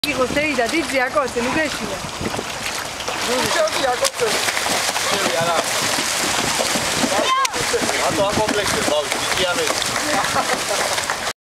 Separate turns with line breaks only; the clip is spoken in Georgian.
იყო სეიდა დიდზე აკოცე ნუგეშია.
ნუგეშია აკოცე. არა. ატო აკომპლექსი ბავშვი, დიანე.